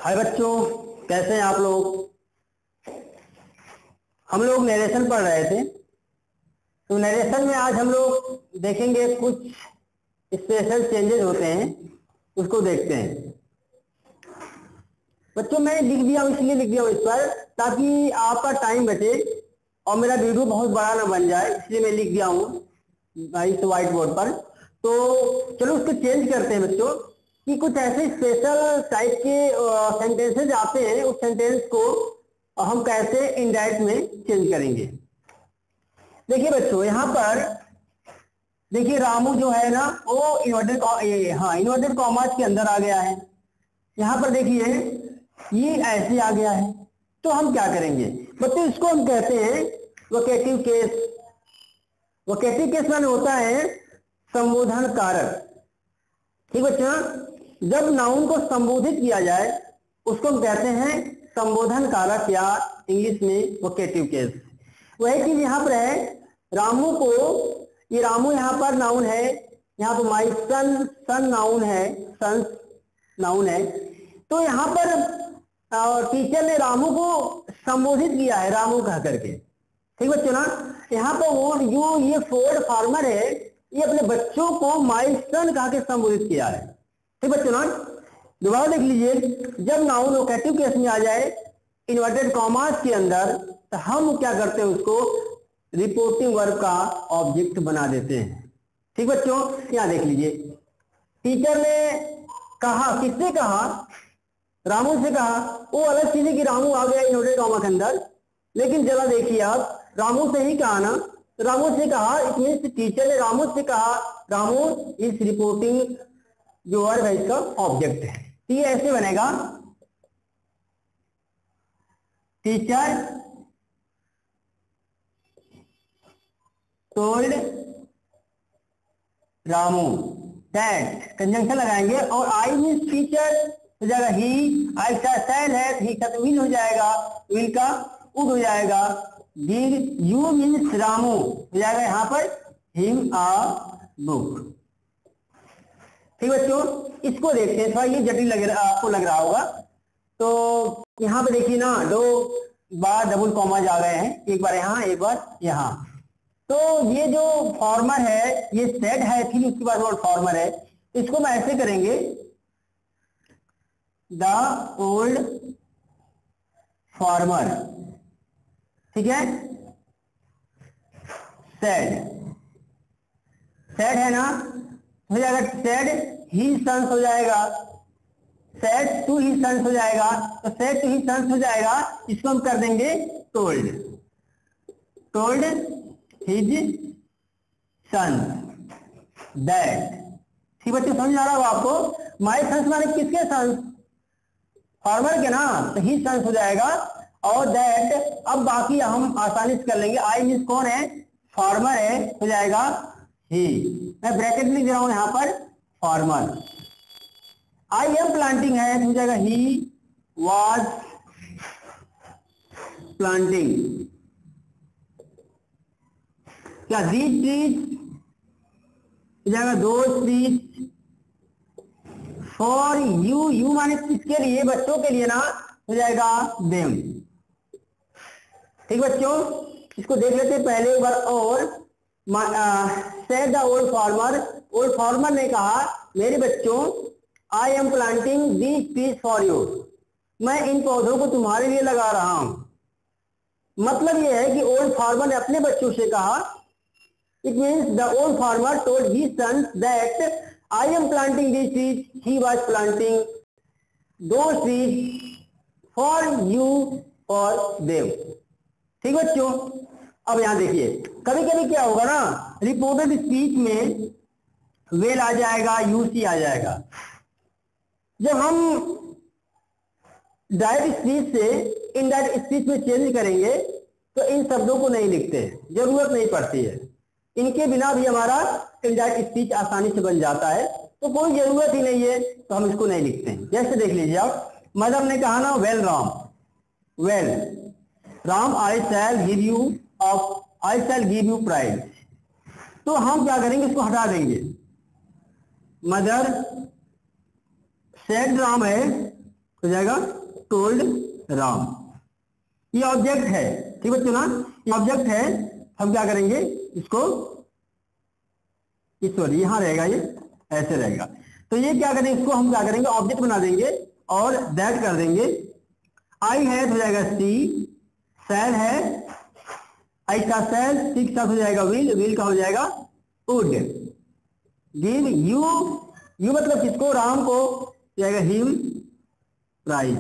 हाय बच्चों, कैसे हैं आप लोग। हम लोग नरेशन पढ़ रहे थे, तो नरेशन में आज हम लोग देखेंगे कुछ स्पेशल चेंजेस होते हैं, उसको देखते हैं। बच्चों मैं लिख दिया हूं, इसलिए लिख दिया हूं इस पर ताकि आपका टाइम बचे और मेरा वीडियो बहुत बड़ा ना बन जाए, इसलिए मैं लिख दिया हूं इस व्हाइट बोर्ड पर। तो चलो उसको चेंज करते हैं बच्चों, कि कुछ ऐसे स्पेशल टाइप के सेंटेंसेज आते हैं, उस सेंटेंस को हम कैसे इनडायरेक्ट में चेंज करेंगे। देखिए बच्चों, यहाँ पर देखिए रामू जो है ना वो इन्वर्टेड कॉमास के अंदर आ गया है। यहाँ पर देखिए ये ऐसे आ गया है, तो हम क्या करेंगे बच्चों, इसको हम कहते हैं वोकेटिव केस। वोकेटिव केस माने होता है संबोधन कारक। ठीक बच्चों, जब नाउन को संबोधित किया जाए उसको हम कहते हैं संबोधन कारक या इंग्लिश में वोकेटिव केस। वही चीज यहाँ पर है, रामू को, ये रामू यहाँ पर नाउन है, यहाँ पर माई सन, सन नाउन है, सन नाउन है। तो यहाँ पर टीचर ने रामू को संबोधित किया है रामू कह करके। ठीक बच्चों ना, यहाँ पर वो जो ये फोर्ड फार्मर है, ये अपने बच्चों को माई सन कहा के संबोधित किया है। ठीक बच्चों ना, दोबारा देख लीजिए, जब नाउन वोकेटिव केस में आ जाए इन्वर्टेड कॉमास के अंदर, तो हम क्या करते हैं, उसको रिपोर्टिंग वर्ब का ऑब्जेक्ट बना देते हैं। ठीक बच्चों, यहाँ देख लीजिए, टीचर ने कहा, किससे कहा, रामू से कहा। वो अलग चीज है कि रामू आ गया इन्वर्टेड कॉमा के अंदर, लेकिन जरा देखिए आप, रामू से ही कहा ना, रामू से कहा, इट मीन्स टीचर ने रामू से कहा, रामू इस रिपोर्टिंग जो वर्ब है इसका ऑब्जेक्ट है। तो ये ऐसे बनेगा, teacher told Ramu that, conjunction लगाएंगे, और आई मीन्स टीचर हो जाएगा ही, आई का सेल है, ही का तो विल हो जाएगा, विल का उड हो जाएगा, डिड यू मीन्स रामू हो जाएगा यहाँ पर हिम आ बुक। ठीक बच्चों, इसको देखते हैं, थोड़ा ये जटिल आपको लग रहा होगा। तो यहाँ पे देखिए ना, दो बार डबल कॉमाज आ गए हैं, एक बार यहाँ एक बार यहाँ। तो ये जो फॉर्मर है ये सेड है, फिर उसके बाद वर्ड फॉर्मर है, इसको हम ऐसे करेंगे, द ओल्ड फॉर्मर। ठीक है, सेड, सेड है ना, हो जाएगा सेड ही सन्स हो जाएगा, सेड टू ही सन्स हो जाएगा, तो सेड टू ही सन्स हो जाएगा, इसको हम कर देंगे told, told his sons that. ठीक बच्चे, समझ आ रहा होगा आपको, माय सन्स माने किसके सन्स, फार्मर के ना, तो ही सन्स हो जाएगा, और दैट अब बाकी हम आसानी से कर लेंगे। आई मीन्स कौन है, फार्मर है, हो जाएगा ही, मैं ब्रैकेट लिख रहा हूं यहां पर, फार्मर। आई एम प्लांटिंग है, हो जाएगा ही वाज प्लांटिंग। क्या दीज ट्रीज हो जाएगा those trees, for you, you माने किसके लिए, बच्चों के लिए ना, हो जाएगा देम। ठीक बच्चों, इसको देख लेते पहले एक बार और। Said the old farmer, old farmer ने कहा मेरे बच्चों, I am planting these trees for you, मैं इन पौधों को तुम्हारे लिए लगा रहा हूं। मतलब यह है कि ओल्ड फार्मर ने अपने बच्चों से कहा, it means the old farmer told his sons that I am planting these trees, he was planting those trees for you और देम। ठीक बच्चों, अब यहां देखिए, कभी कभी क्या होगा ना, रिपोर्टेड स्पीच में वेल आ जाएगा, यूसी आ जाएगा। जब हम डायरेक्ट स्पीच से इनडायरेक्ट स्पीच में चेंज करेंगे तो इन शब्दों को नहीं लिखते, जरूरत नहीं पड़ती है, इनके बिना भी हमारा इनडायरेक्ट स्पीच आसानी से बन जाता है, तो कोई जरूरत ही नहीं है, तो हम इसको नहीं लिखते हैं। जैसे देख लीजिए आप, मदर ने कहा ना, well Ram, well Ram I shall give you of, I shall give you prize, तो हम क्या करेंगे, इसको हटा देंगे। मदर सेड राम है, हो जाएगा टोल्ड राम। ये ऑब्जेक्ट है, ठीक बच्चों ना, ये ऑब्जेक्ट है। हम क्या करेंगे इसको, सॉरी यहां रहेगा, ये ऐसे रहेगा। तो ये क्या करेंगे, इसको हम क्या करेंगे ऑब्जेक्ट बना देंगे और दैट कर देंगे। आई है तो हो जाएगा सी, सेल है, आई का सेल, सी का हो जाएगा विल, विल का हो जाएगा वुड। गिव यू, यू मतलब किसको, राम को, जाएगा हिम प्राइज।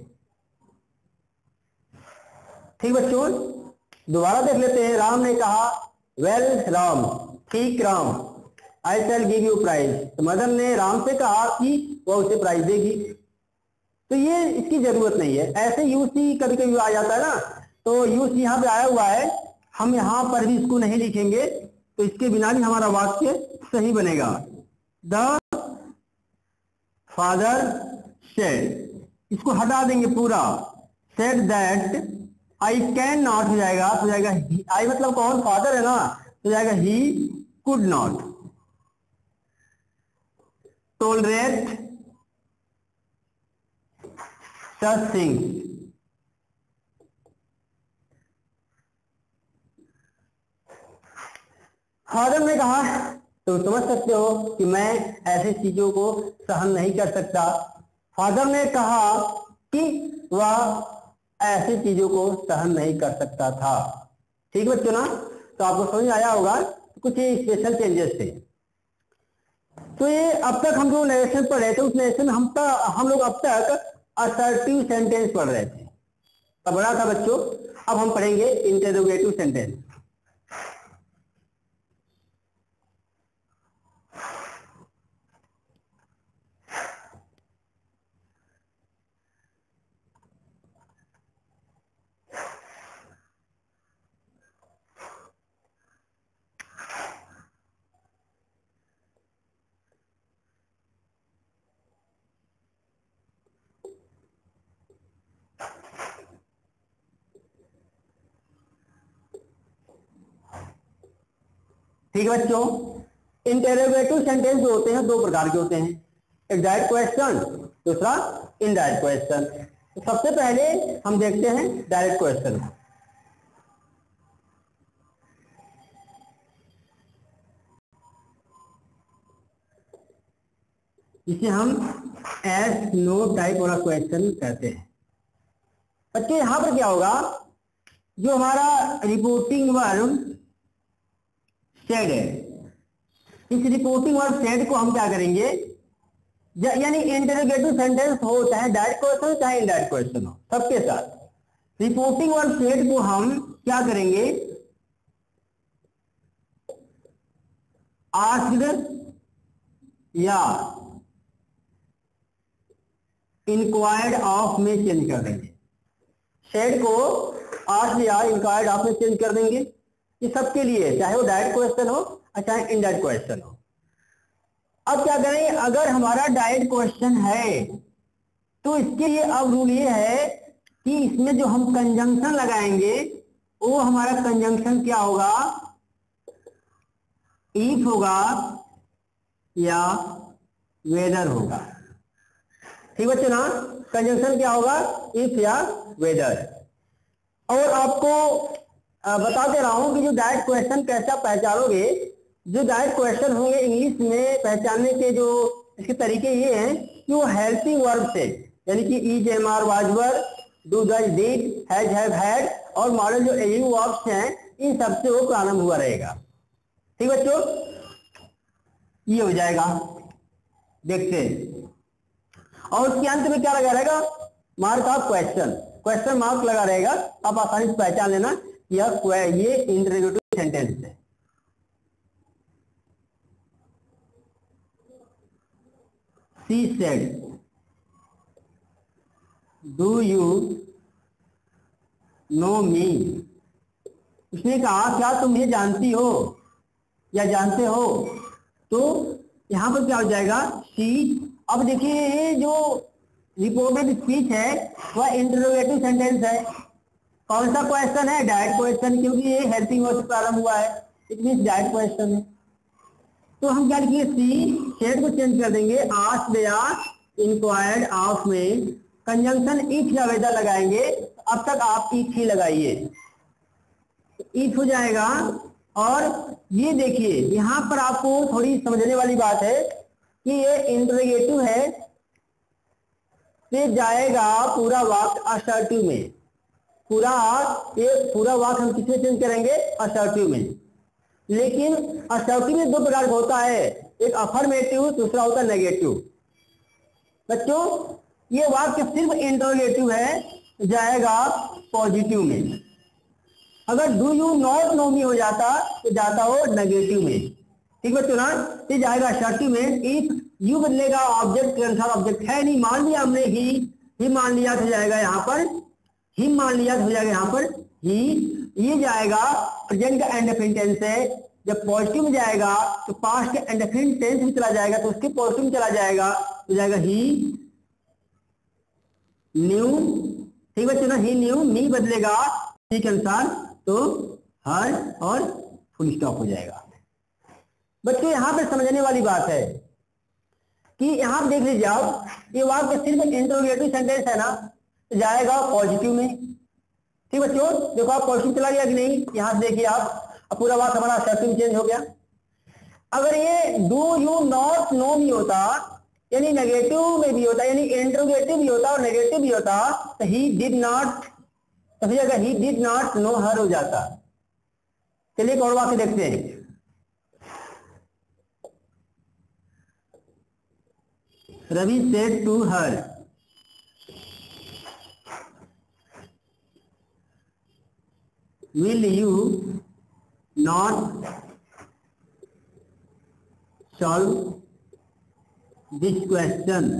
ठीक बच्चों, दोबारा देख लेते हैं। राम ने कहा वेल राम, ठीक Ram, I shall give you prize. तो मदर ने राम से कहा कि वह उसे प्राइज देगी। तो ये इसकी जरूरत नहीं है, ऐसे यूसी कभी कभी आ जाता है ना, तो यूस यहाँ पे आया हुआ है, हम यहाँ पर भी इसको नहीं लिखेंगे, तो इसके बिना भी हमारा वाक्य सही बनेगा। द फादर सेड, इसको हटा देंगे पूरा, said that I can not हो जाएगा, तो जाएगा आई मतलब कौन, फादर है ना, तो जाएगा he could not tolerate such things. Father ने कहा, तुम समझ सकते हो कि मैं ऐसी चीजों को सहन नहीं कर सकता। फादर ने कहा कि वह ऐसी चीजों को सहन नहीं कर सकता था। ठीक बच्चों ना, तो आपको समझ आया होगा, कुछ ये स्पेशल चेंजेस थे। तो ये अब तक हम जो नरेशन पढ़ रहे थे, उस नरेशन हम लोग अब तक असर्टिव सेंटेंस पढ़ रहे थे, तब बड़ा था बच्चों। अब हम पढ़ेंगे इंटेरोगेटिव सेंटेंस। ठीक है बच्चों, इंटेरोगेटिव सेंटेंस जो होते हैं दो प्रकार के होते हैं, एक डायरेक्ट क्वेश्चन, दूसरा इनडायरेक्ट क्वेश्चन। तो सबसे पहले हम देखते हैं डायरेक्ट क्वेश्चन। इसे हम एस नो टाइप वाला क्वेश्चन कहते हैं। बच्चे यहां पर क्या होगा, जो हमारा रिपोर्टिंग वर्ब सेड है, इस रिपोर्टिंग वर्ब सेड को हम क्या करेंगे, यानी इंटरोगेटिव सेंटेंस हो चाहे डायरेक्ट क्वेश्चन चाहे इनडायरेक्ट क्वेश्चन हो, सबके साथ रिपोर्टिंग वर्ब सेड को हम क्या करेंगे, आस्क्ड या इंक्वायर्ड ऑफ में चेंज कर देंगे। सेड को आस्क्ड या इंक्वायर्ड ऑफ में चेंज कर देंगे। ये सबके लिए, चाहे वो डायरेक्ट क्वेश्चन हो और चाहे इनडायरेक्ट क्वेश्चन हो। अब क्या करें, अगर हमारा डायरेक्ट क्वेश्चन है तो इसके लिए अब रूल ये है कि इसमें जो हम कंजंक्शन लगाएंगे वो हमारा कंजंक्शन क्या होगा, इफ होगा या वेदर होगा। ठीक बच्चे ना, कंजंक्शन क्या होगा, इफ या वेदर। और आपको बताते रहा हूं कि जो डायरेक्ट क्वेश्चन कैसा पहचानोगे, जो डायरेक्ट क्वेश्चन होंगे इंग्लिश में पहचानने के जो इसके तरीके ये हैं कि वो हेल्पिंग वर्ब से, यानी कि is, am, are, was, were, do, does, did, has, have, had और मॉडल जो एयू वर्ब्स हैं, इन सबसे वो प्रारंभ हुआ रहेगा। ठीक बच्चों, ये हो जाएगा, देखते हैं। और उसके अंत में क्या लगा रहेगा, mark of question, question mark लगा रहेगा। आप आसानी से पहचान लेना ये इंटरोगेटिव सेंटेंस है। She said, do you know me? उसने कहा क्या तुम ये जानती हो या जानते हो। तो यहां पर क्या हो जाएगा, सी। अब देखिए ये जो रिपोर्टेड स्पीच है वह इंटरोगेटिव सेंटेंस है। कौन सा क्वेश्चन है, डायरेक्ट क्वेश्चन, क्योंकि ये हेल्पिंग वर्ब से प्रारंभ हुआ है, इट मींस डायरेक्ट क्वेश्चन है। तो हम क्या लिखेंगे, सी सेड को चेंज कर देंगे, आस्क्ड या इंक्वायर्ड ऑफ में कंजंक्शन इफ या वेदर लगाएंगे, अब तक आप इफ ही लगाइए, इफ हो जाएगा। और ये देखिए यहां पर आपको थोड़ी समझने वाली बात है कि ये इंटरोगेटिव है, फिर जाएगा पूरा वाक्य असर्टिव में, ये पूरा वाक्य हम किसमें चेंज करेंगे, असर्टिव में। लेकिन असर्टिव में दो प्रकार का होता है, एक अफर्मेटिव, दूसरा होता है नेगेटिव। बच्चों ये वाक्य सिर्फ इंटरोगेटिव है, जाएगा पॉजिटिव में। अगर do you not know me हो जाता तो जाता हो नेगेटिव में। ठीक बच्चों ना, ये जाएगा असर्टिव में। इफ यू बदलेगा ऑब्जेक्ट के अनुसार, ऑब्जेक्ट है नहीं, मान लिया हमने ही मान लिया तो जाएगा यहाँ पर ही, मान लिया तो हो जाएगा यहाँ पर ही। ये जाएगा प्रेजेंट का इंडेफिनिट टेंस है, जब पॉजिटिव में जाएगा तो पास्ट के इंडेफिनिट टेंस में चला जाएगा, तो उसके पॉजिटिव में चला जाएगा तो जाएगा ही न्यू। ठीक बच्चों ना, ही न्यू, मी बदलेगा के अनुसार तो हर और फुल स्टॉप हो जाएगा। बच्चों यहां पे समझने वाली बात है कि यहां देख लीजिए आप, ये वाक्य सिर्फ इंटरोगेटिव सेंटेंस है ना, तो जाएगा पॉजिटिव में। ठीक बच्चों, देखो आप पॉजिटिव चला गया कि नहीं, यहां से देखिए आप, अब पूरा वाक्य हमारा असर्टिव चेंज हो गया। अगर ये डू यू नॉट नो भी होता, यानी नेगेटिव में भी होता, यानी इंटरोगेटिव भी होता और नेगेटिव भी होता, तो ही डिड नॉट, तो फिर अगर he did not know her हो जाता। चलिए एक और वाक्य देखते हैं। Ravi said to her, will you not solve this question.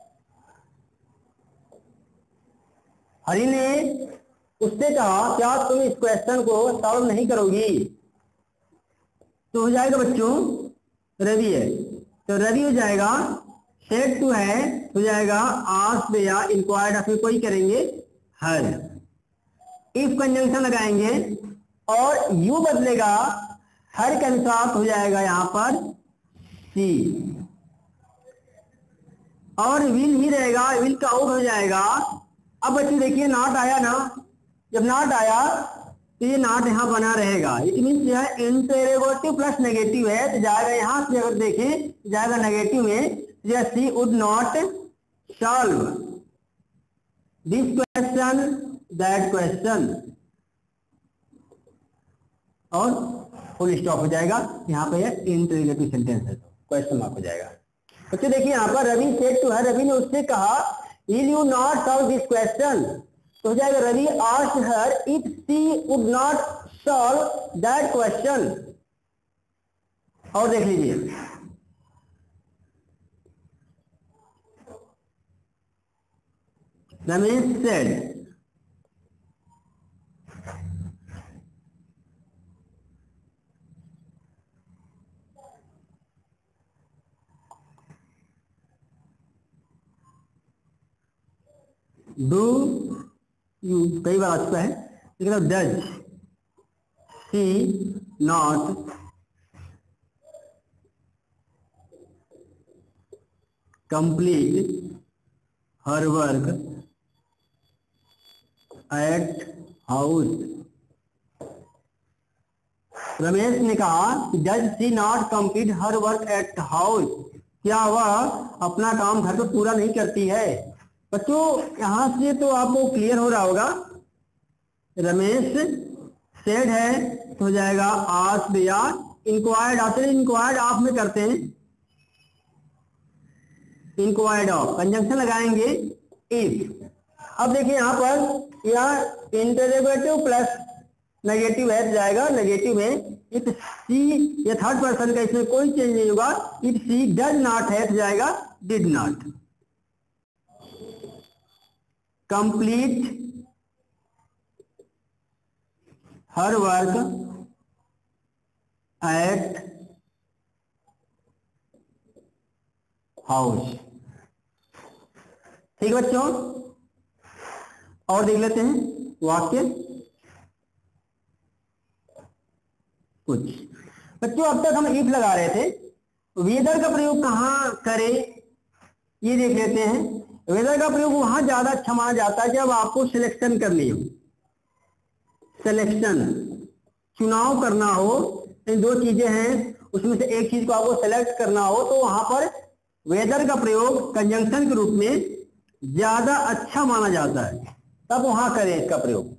Hari ने उससे कहा क्या तुम इस क्वेश्चन को सॉल्व नहीं करोगी, तो हो जाएगा बच्चों रवि है, तो रवि हो जाएगा। सेड टू है हो जाएगा आस्क्ड या इंक्वायर्ड, फिर कोई करेंगे हर। इफ कंजंक्शन लगाएंगे और यू बदलेगा हर के अनुसार हो जाएगा यहां पर सी, और विल ही रहेगा, विल का आउट हो जाएगा। अब बच्चे देखिए नॉट आया ना, जब नॉट आया तो ये नॉट यहां बना रहेगा, इट मीन जो है इंटरोगेटिव प्लस नेगेटिव है, तो जाएगा यहां से अगर देखें जाएगा नेगेटिव में, she would not solve this question that question, और फुल स्टॉप हो जाएगा। यहाँ पे इंटरोगेटिव सेंटेंस है तो क्वेश्चन मार्क हो जाएगा। बच्चे देखिए यहाँ पर Ravi said to her, Ravi ने उससे कहा will you not solve this question, तो हो जाएगा Ravi asked her if she would not solve that question. और देख लीजिए रमेश सेड डू यू, कई बार आ चुका है, लेकिन does she not complete her work at house. Ramesh ने कहा does she not complete her work at house, क्या वह अपना काम घर पर पूरा नहीं करती है। बच्चों यहां से तो आपको क्लियर हो रहा होगा, रमेश सेड है तो हो जाएगा आस्क्ड या इंक्वायर्ड, आखिर इंक्वायर्ड आप में करते हैं, इंक्वायर्ड ऑफ कंजंक्शन लगाएंगे इफ। अब देखिए यहां पर यह इंटरोगेटिव प्लस नेगेटिव है तो जाएगा नेगेटिव में। इफ सी, ये थर्ड पर्सन का, इसमें कोई चेंज नहीं होगा। इफ सी डज नॉट है तो जाएगा did not complete her work at house. ठीक बच्चों, और देख लेते हैं वाक्य कुछ। बच्चों अब तक हम इफ लगा रहे थे, वेदर का प्रयोग कहां करें ये देख लेते हैं। वेदर का प्रयोग वहां ज्यादा अच्छा माना जाता है जब आपको सिलेक्शन करनी हो, सिलेक्शन चुनाव करना हो, इन दो चीजें हैं उसमें से एक चीज को आपको सेलेक्ट करना हो, तो वहां पर वेदर का प्रयोग कंजंक्शन के रूप में ज्यादा अच्छा माना जाता है, तब वहां करें इसका प्रयोग।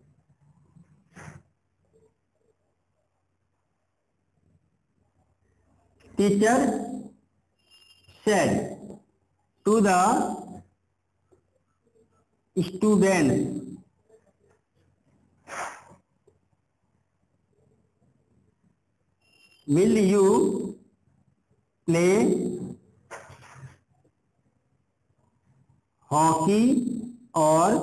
Teacher said to the student will you play hockey और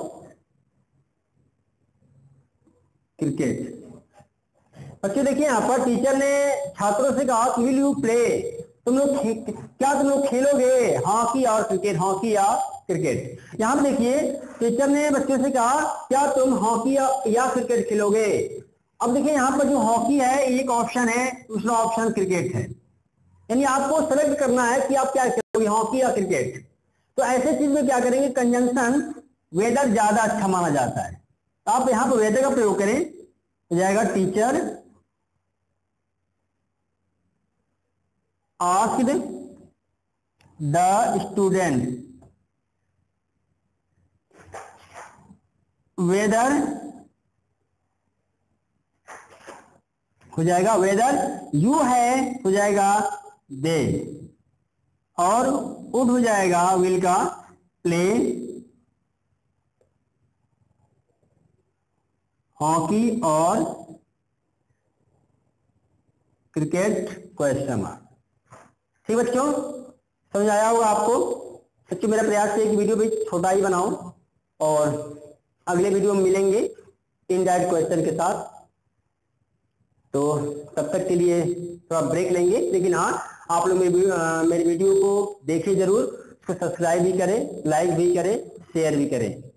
क्रिकेट। बच्चे देखिए यहाँ पर टीचर ने छात्रों से कहा विल यू प्ले, तुम लोग क्या तुम लोग खेलोगे हॉकी और क्रिकेट, हॉकी या क्रिकेट। यहाँ पर देखिए टीचर ने बच्चों से कहा क्या तुम हॉकी या क्रिकेट खेलोगे। अब देखिए यहाँ पर जो हॉकी है एक ऑप्शन है, दूसरा ऑप्शन क्रिकेट है, यानी आपको सेलेक्ट करना है कि आप क्या खेलोगे हॉकी या क्रिकेट। तो ऐसे चीज में क्या करेंगे, कंजंक्शन वेदर ज्यादा अच्छा माना जाता है, तो आप यहाँ पर वेदर का प्रयोग करें, हो जाएगा teacher asked the student whether, हो जाएगा वेदर यू है, हो जाएगा दे, और वुड हो जाएगा विल का प्ले हॉकी और क्रिकेट क्वेश्चन मार्क। ठीक बच्चों, समझ आया होगा आपको। बच्चों मेरा प्रयास है कि वीडियो भी छोटा ही बनाऊं, और अगले वीडियो में मिलेंगे इनडायरेक्ट क्वेश्चन के साथ। तो तब तक के लिए थोड़ा ब्रेक लेंगे, लेकिन हाँ आप लोग मेरे वीडियो को देखें जरूर, उसको सब्सक्राइब भी करें, लाइक भी करें, शेयर भी करें।